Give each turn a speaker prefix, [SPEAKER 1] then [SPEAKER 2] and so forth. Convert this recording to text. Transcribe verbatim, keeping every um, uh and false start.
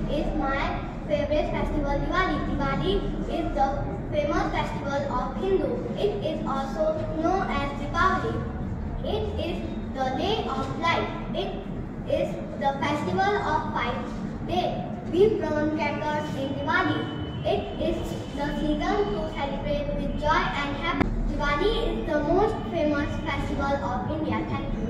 [SPEAKER 1] is my favorite festival, Diwali. Diwali is the famous festival of Hindu. It is also known as Deepavali. It is the day of light. It is the festival of five days. We burn crackers in Diwali. It is the season to celebrate with joy and happiness. Diwali is the most famous festival of India. Thank you.